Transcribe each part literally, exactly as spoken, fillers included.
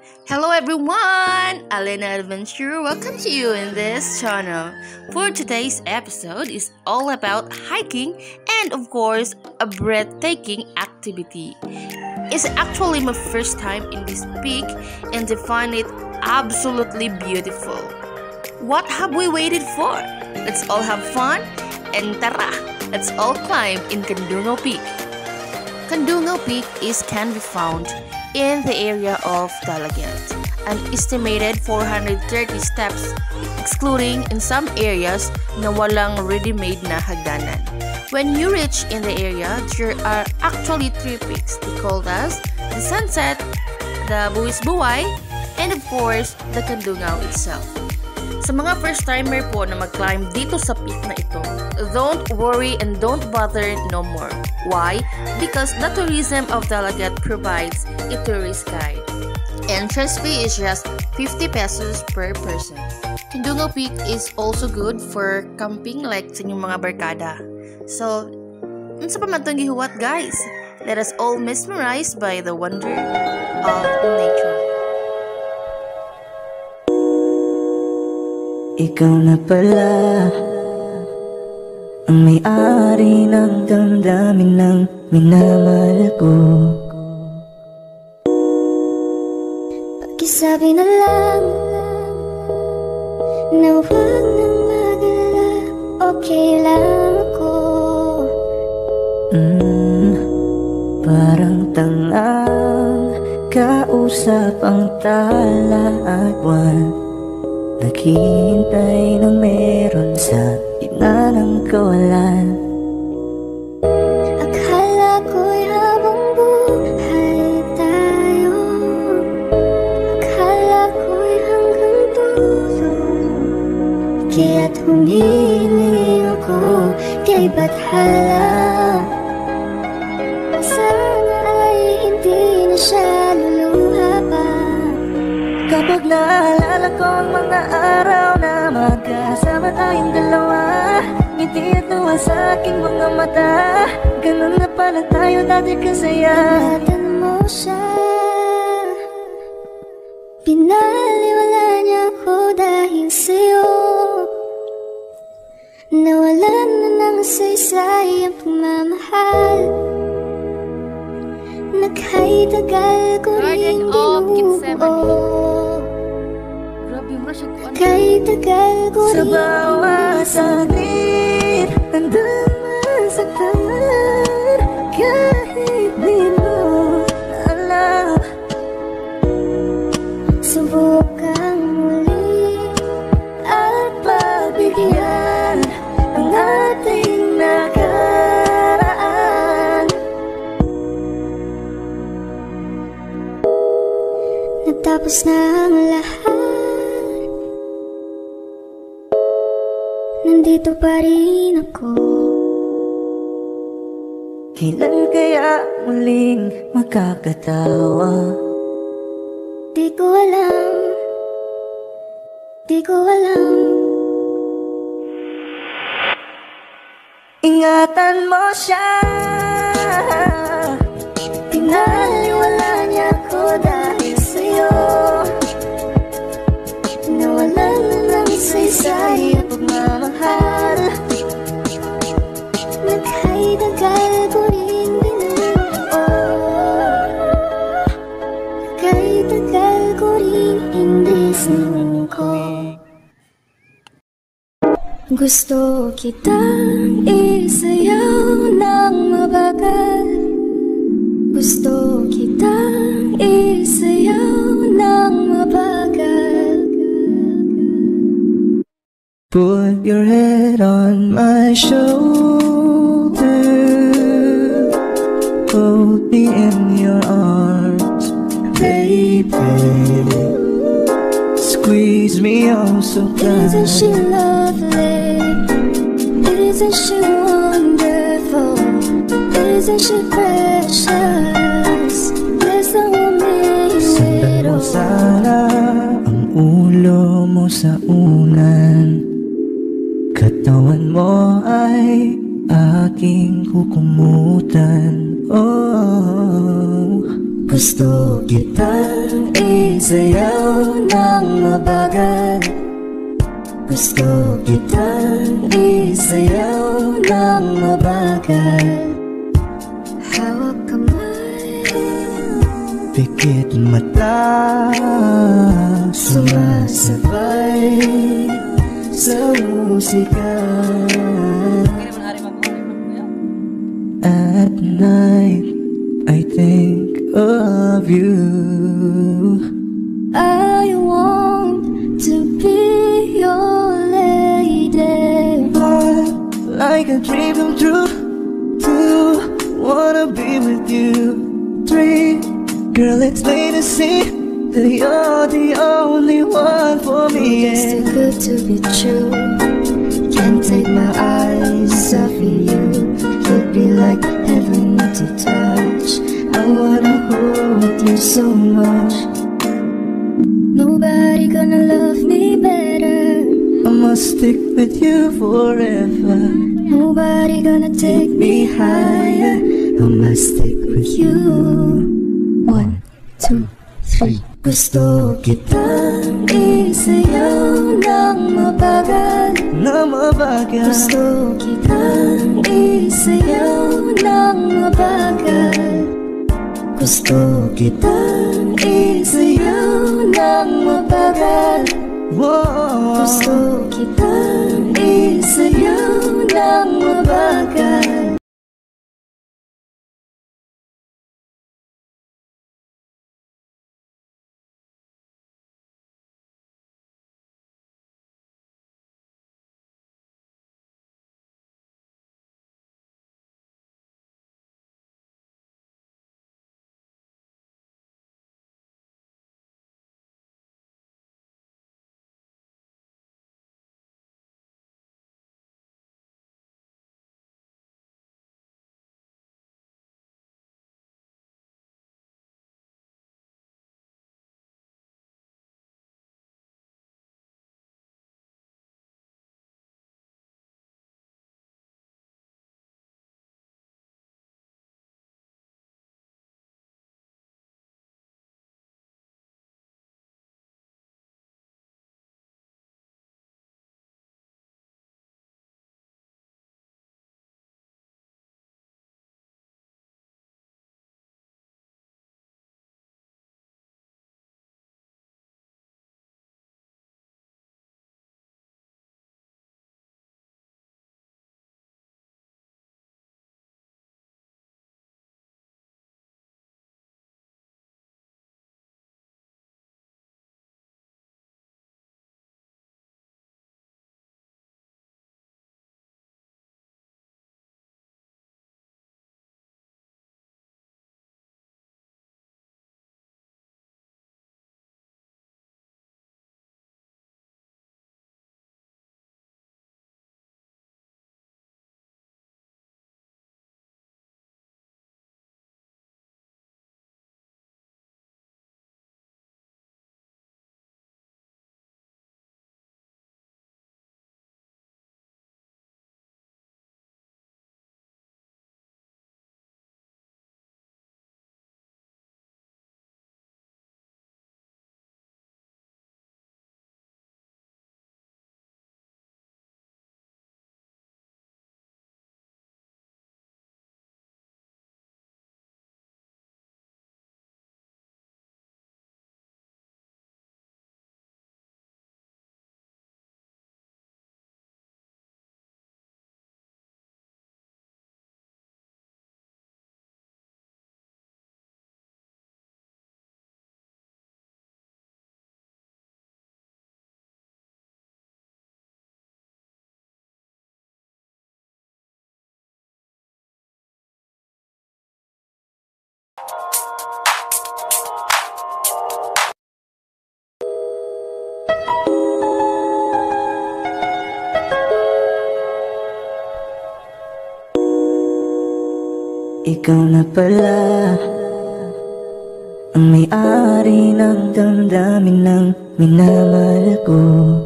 Hello everyone! Alena Adventure, welcome to you in this channel. For today's episode is all about hiking and of course a breathtaking activity. It's actually my first time in this peak and I find it absolutely beautiful. What have we waited for? Let's all have fun and tara! Let's all climb in Kandungaw Peak. Kandungaw Peak is can be found in the area of Dalagat, an estimated four hundred thirty steps, excluding in some areas na walang ready-made na hagdanan. When you reach in the area, there are actually three peaks. They called as the Sunset, the Buwis Buway, and of course, the Kandungaw itself. Sa mga first-timer po na mag-climb dito sa peak na ito, don't worry and don't bother no more. Why? Because the tourism of Dalagat provides a tourist guide. Entrance fee is just fifty pesos per person. Kandungaw Peak is also good for camping like sa inyong mga barkada. So, unsa pa man itong gihuwat guys? Let us all mesmerized by the wonder of nature. Ikaw na pala ang may-ari ng damdamin ng minamahal ko. Pakisabi na lang na huwag nang mag-alala, okay lang ako. mm, Parang tangang kausap ang tala at buwan, naghihintay ng meron sa gitna ng kawalan. Akala ko'y habang buhay tayo, akala ko'y hanggang dulo, kaya't humiling ako kay Bathala. Sana ay hindi na siya luluha pa. Kapag naalala ko ang mga araw na magkasama tayong dalawa, ngiti at tuwa sa aking mga mata, ganun na pala tayo dati kasaya. Ingatan mo siya, pinaliwala niya ako dahil sa'yo. Nawalan na ng saysay ang pagmamahal, naghay-tagal ko rin binubuo. Kay tagal ko Sa rin bawat saglit, handang masaktan, kahit di mo alam. subukan muli At pagbigyan ang ating nakaraan. Natapos na ang lahat, nandito pa rin ako. Kailan kaya muling makakatawa? Di ko alam, di ko alam. Ingatan mo siya, Pinaliwala niya ako dahil sa'yo. Nawalan na ng saysay ang pagmamahal, naghay-tagal ko rin binubuo. Naghay-tagal ko rin hindi sumungko. Gusto kitang isayaw ng mabagal, gusto kitang isayaw ng mabagal. put your head on my shoulder, hold me in your arms, baby. Squeeze me oh so tight. Isn't she lovely? Isn't she wonderful? Isn't she precious? There's no woman Sandan mo little. sana ang ulo mo sa unan, katawan mo ay aking kukumutan. Oh, Gusto kitang isayaw ng mabagal. Gusto kitang isayaw ng mabagal. Hawak kamay, pikit mata, sumasabay sa musika. At night, I think of you. I want to be your lady. One, like a dream come true. Two, wanna be with you. Three, girl, it's plain to see that you're the only one for me. It's too good to be true. Can't take my eyes off of you. You'd be like heaven to touch. I wanna hold you so much. Nobody gonna love me better. I must stick with you forever. Nobody gonna take me higher. I must stick with you. One, two, three. Gusto kitang Isayaw ng mabagal. na mabagal. Gusto kitang isayaw ng mabagal. Gusto kitang Isayaw ng mabagal. Whoa. Gusto kitang isayaw ng mabagal. Ikaw na pala ang may-ari ng damdamin ng minamahal ko.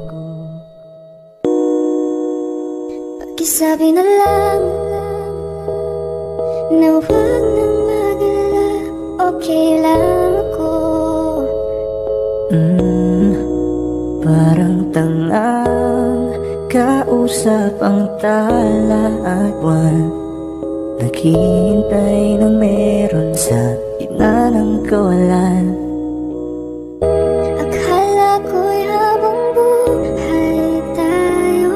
Pakisabi na lang na huwag nang mag-alala. okay lang ako. mm, Parang tangang kausap ang tala at buwan, naghihintay na meron sa gitna ng kawalan. Akala ko'y habang buhay tayo,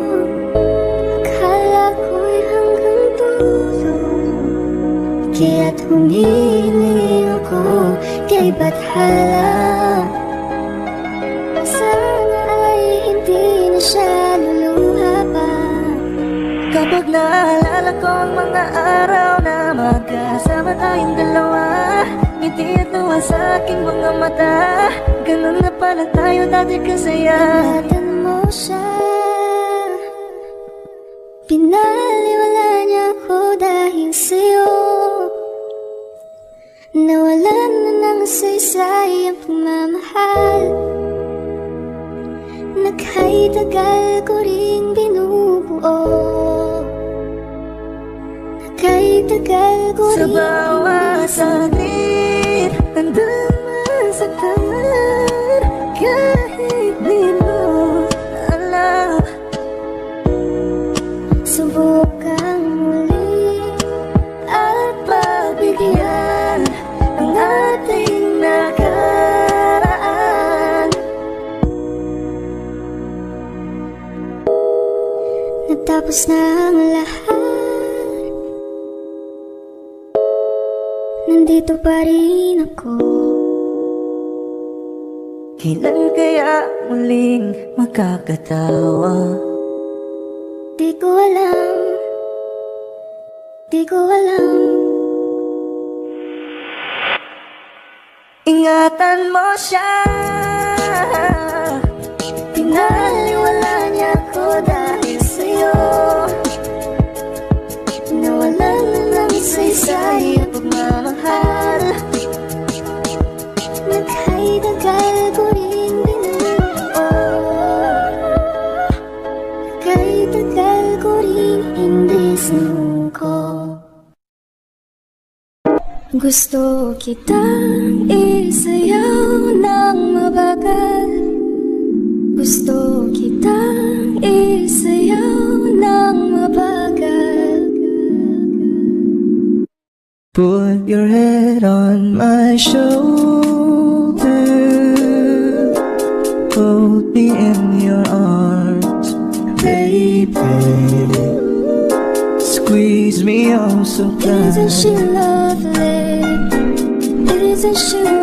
akala ko'y hanggang dulo, kaya't humiling ako kay Bathala. Sana ay hindi na siya luluha pa. Kapag naalala ko ang mga araw na magkasama tayong dalawa, ngiti at tuwa sa aking mga mata, ganun na pala tayo dati kasaya. Ingatan mo siya, pinaliwala niya ako dahil sa'yo. Nawalan na ng saysay ang pagmamahal, nakay-tagal ko ring binubuo, nakay-tagal ko Sa ring bawat saglit, hanggang masaktan, kahit di mo alam. subukang muli At pagbigyan ang ating nakaraan. Natapos na ang lahat, nandito pa rin ako. Kailan kaya muling magkakatawa? Di ko alam, di ko alam. Ingatan mo siya, pinaliwala niya ako dahil sa'yo. Nawalan na ng saysay ang pagmamahal, nakay-tagal ko rin binuo, nakay-tagal ko rin hindi sumuko. Gusto kitang isayaw ng mabagal, gusto kitang isayaw ng mabagal. Put your head on my shoulder, hold me in your arms, baby. Squeeze me oh so tight. Isn't she lovely? Isn't she